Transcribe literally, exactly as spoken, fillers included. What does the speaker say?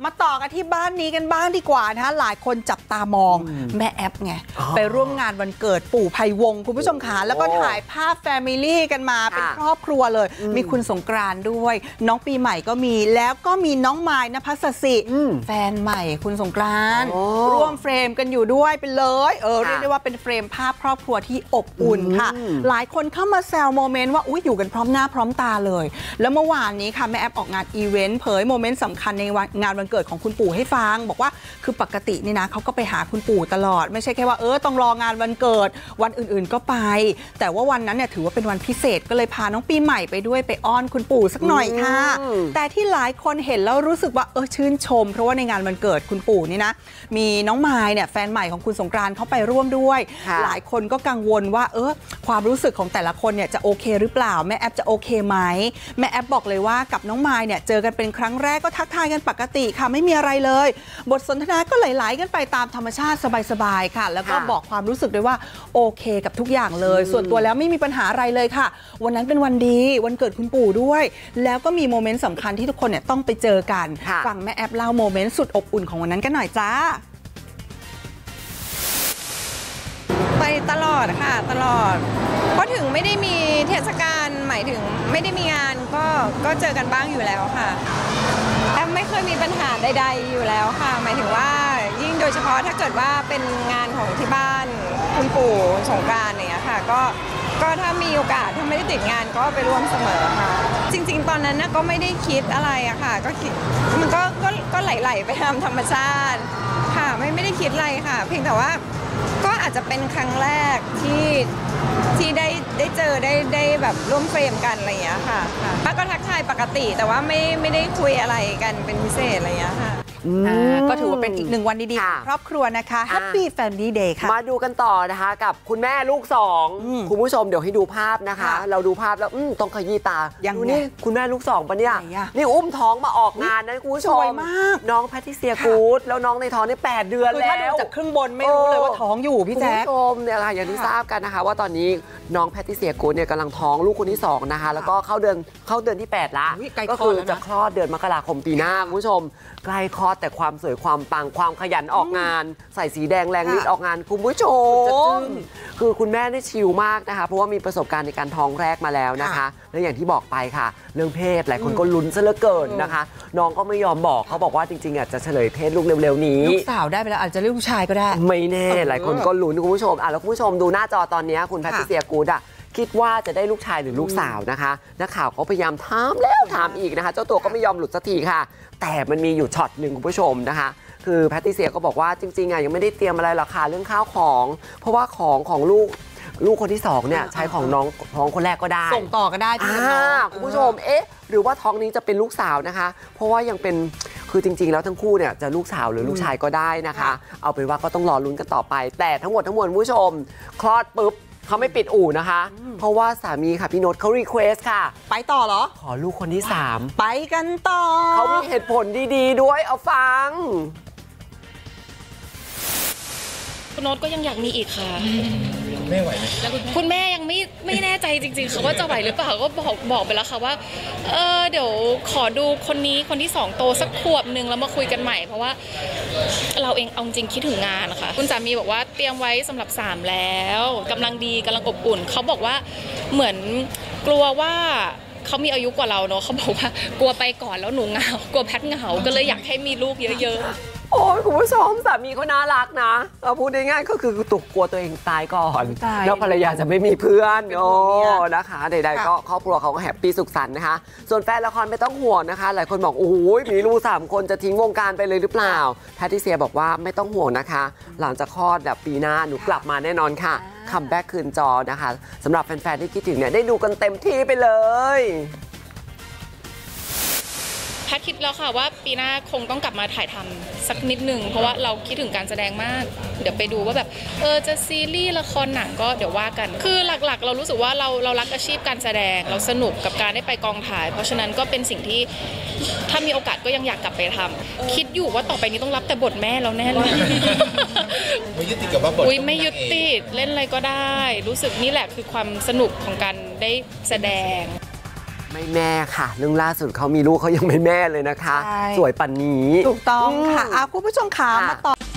มาต่อกันที่บ้านนี้กันบ้างดีกว่านะคะหลายคนจับตามองแม่แอปไงไปร่วมงานวันเกิดปู่ไพวงศ์คุณผู้ชมขาแล้วก็ถ่ายภาพแฟมิลี่กันมาเป็นครอบครัวเลยมีคุณสงกรานต์ด้วยน้องปีใหม่ก็มีแล้วก็มีน้องมายณภัสสิแฟนใหม่คุณสงกรานต์ร่วมเฟรมกันอยู่ด้วยไปเลยเออเรียกได้ว่าเป็นเฟรมภาพครอบครัวที่อบอุ่นค่ะหลายคนเข้ามาแซวโมเมนต์ว่าอุ๊ยอยู่กันพร้อมหน้าพร้อมตาเลยแล้วเมื่อวานนี้ค่ะแม่แอปออกงานอีเวนต์เผยโมเมนต์สำคัญในงานวันเกิดของคุณปู่ให้ฟังบอกว่าคือปกตินี่นะเขาก็ไปหาคุณปู่ตลอดไม่ใช่แค่ว่าเออต้องรองานวันเกิดวันอื่นๆก็ไปแต่ว่าวันนั้นเนี่ยถือว่าเป็นวันพิเศษก็เลยพาน้องปีใหม่ไปด้วยไปอ้อนคุณปู่สักหน่อยค่ะแต่ที่หลายคนเห็นแล้วรู้สึกว่าเออชื่นชมเพราะว่าในงานวันเกิดคุณปู่นี่นะมีน้องมายเนี่ยแฟนใหม่ของคุณสงกรานต์เขาไปร่วมด้วยหลายคนก็กังวลว่าเออความรู้สึกของแต่ละคนเนี่ยจะโอเคหรือเปล่าแม่แอปจะโอเคไหมแม่แอปบอกเลยว่ากับน้องมายเนี่ยเจอกันเป็นครั้งแรกก็ทักทายกันปกติค่ะไม่มีอะไรเลยบทสนทนาก็ไหลๆกันไปตามธรรมชาติสบายๆค่ะแล้วก็บอกความรู้สึกด้วยว่าโอเคกับทุกอย่างเลยส่วนตัวแล้วไม่มีปัญหาอะไรเลยค่ะวันนั้นเป็นวันดีวันเกิดคุณปู่ด้วยแล้วก็มีโมเมนต์สำคัญที่ทุกคนเนี่ยต้องไปเจอกันฟังแม่แอปเล่าโมเมนต์สุดอบอุ่นของวันนั้นกันหน่อยจ้าไปตลอดค่ะตลอดเพราะถึงไม่ได้มีเทศกาลหมายถึงไม่ได้มีงานก็ก็เจอกันบ้างอยู่แล้วค่ะแอมไม่เคยมีปัญหาใดๆอยู่แล้วค่ะหมายถึงว่ายิ่งโดยเฉพาะถ้าเกิดว่าเป็นงานของที่บ้านคุณปู่สงกรานต์อย่างเงี้ยค่ะก็ก็ถ้ามีโอกาสถ้าไม่ได้ติดงานก็ไปร่วมเสมอค่ะจริงๆตอนนั้นนะก็ไม่ได้คิดอะไรอะค่ะก็คิดมันก็ก็ก็ไหลๆไปตามธรรมชาติค่ะไม่ไม่ได้คิดอะไรค่ะเพียงแต่ว่าก็อาจจะเป็นครั้งแรกที่ที่ได้ได้เจอได้ได้แบบร่วมเฟรมกันอะไรอย่างเงี้ยค่ะป้าก็ทักทายปกติแต่ว่าไม่ไม่ได้คุยอะไรกันเป็นพิเศษอะไรอย่างเงี้ยค่ะก็ถือว่าเป็นอีกหนึ่งวันดีๆของครอบครัวนะคะ Happy Family Day ค่ะมาดูกันต่อนะคะกับคุณแม่ลูกสองคุณผู้ชมเดี๋ยวให้ดูภาพนะคะเราดูภาพแล้วต้องขยี้ตาอย่างนี้คุณแม่ลูกสองปะเนี่ยนี่อุ้มท้องมาออกงานนะคุณผู้ชมน้องแพทริเซียกู๊ดแล้วน้องในท้องนี่แปดเดือนแล้วถ้าดูจากครึ่งบนไม่รู้เลยว่าท้องอยู่พี่แจ๊คคุณผู้ชมเนี่ยค่ะอย่างที่ทราบกันนะคะว่าตอนนี้น้องแพทริเซียกู๊ดเนี่ยกำลังท้องลูกคนที่สองนะคะแล้วก็เข้าเดือนเข้าเดือนที่แปดละก็คือจะคลอดเดือนมกราคมปีหน้าคุณผู้ชมใกล้คลอดแต่ความสวยความปังความขยันออกงานใส่สีแดงแรงฤทธิ์ออกงานคุณผู้ชมคือคุณแม่ได้ชิลมากนะคะเพราะว่ามีประสบการณ์ในการท้องแรกมาแล้วนะคะและอย่างที่บอกไปค่ะเรื่องเพศหลายคนก็ลุ้นซะเหลือเกินนะคะน้องก็ไม่ยอมบอกเขาบอกว่าจริงๆอ่ะจะเฉลยเพศลูกเร็วๆนี้ลูกสาวได้ไปแล้วอาจจะเรียกลูกชายก็ได้ไม่แน่หลายคนก็ลุ้นคุณผู้ชมอ่ะแล้วคุณผู้ชมดูหน้าจอตอนนี้คุณแพทริเซียกู๊ดอ่ะคิดว่าจะได้ลูกชายหรือลูกสาวนะคะนักข่าวก็พยายามถามแล้วถามอีกนะคะเจ้าตัวก็ไม่ยอมหลุดสักทีค่ะแต่มันมีอยู่ช็อตหนึ่งคุณผู้ชมนะคะคือแพทริเซียก็บอกว่าจริงๆอ่ะยังไม่ได้เตรียมอะไรหรอกค่ะเรื่องข้าวของเพราะว่าของของลูกลูกคนที่สองเนี่ยใช้ของน้องท้องคนแรกก็ได้ส่งต่อก็ได้พี่น้องคุณผู้ชมเอ๊ะหรือว่าท้องนี้จะเป็นลูกสาวนะคะเพราะว่ายังเป็นคือจริงๆแล้วทั้งคู่เนี่ยจะลูกสาวหรือลูกชายก็ได้นะคะเอาเป็นว่าก็ต้องรอลุ้นกันต่อไปแต่ทั้งหมดทั้งมวลผู้ชมคลอดปุ๊บเขาไม่ปิดอู่นะคะเพราะว่าสามีค่ะพี่โน้ตเขารีเควสค่ะไปต่อเหรอขอลูกคนที่สามไปกันต่อเขามีเหตุผลดีๆด้วยเอาฟังคุณโน้ตก็ยังอยากมีอีกค่ะแม่ไหวไหมคุณแม่ยังไม่ไม่แน่ใจจริงๆค่ะว่าจะไหวหรือเปล่าก็บอกบอกไปแล้วค่ะว่าเออเดี๋ยวขอดูคนนี้คนที่สองโตสักขวบหนึ่งแล้วมาคุยกันใหม่เพราะว่าเราเองเอาจริงคิดถึงงานนะคะคุณสามีบอกว่าเตรียมไว้สำหรับสามแล้วกำลังดีกำลังอบอุ่นเขาบอกว่าเหมือนกลัวว่าเขามีอายุกว่าเราเนอะเขาบอกว่ากลัวไปก่อนแล้วหนูเหงากลัวแพทเหงาก็เลยอยากให้มีลูกเยอะๆโอ้ยคุณผู้ชมสามีเขาน่ารักนะเราพูดง่ายๆก็คือตุกกลัวตัวเองตายก่อนแล้วภรรยาจะไม่มีเพื่อนโอ้นะคะใดๆก็ครอบครัวเขาก็แฮปปี้สุขสันต์นะคะส่วนแฟนละครไม่ต้องห่วงนะคะหลายคนบอกโอ้ยมีลูกสามคนจะทิ้งวงการไปเลยหรือเปล่าแพทริเซียบอกว่าไม่ต้องห่วงนะคะหลังจากคลอดแบบปีหน้าหนูกลับมาแน่นอนค่ะคัมแบ็กคืนจอนะคะสำหรับแฟนๆที่คิดถึงเนี่ยได้ดูกันเต็มที่ไปเลยแพทคิดแล้วค่ะว่าปีหน้าคงต้องกลับมาถ่ายทำสักนิดหนึ่งเพราะว่าเราคิดถึงการแสดงมากเดี๋ยวไปดูว่าแบบเออจะซีรีส์ละครหนังก็เดี๋ยวว่ากันคือหลักๆเรารู้สึกว่าเราเรารักอาชีพการแสดงเราสนุกกับการได้ไปกองถ่ายเพราะฉะนั้นก็เป็นสิ่งที่ถ้ามีโอกาสก็ยังอยากกลับไปทำคิดอยู่ว่าต่อไปนี้ต้องรับแต่บทแม่แล้วแน่เลยไม่ยึดติดกับว่าบทอุ้ยไม่ยึดติดเล่นอะไรก็ได้รู้สึกนี่แหละคือความสนุกของการได้แสดงไม่แม่ค่ะเรื่องล่าสุดเขามีลูกเขายังไม่แม่เลยนะคะสวยปันนี้ถูกต้องค่ะคุณผู้ชมขามาต่อ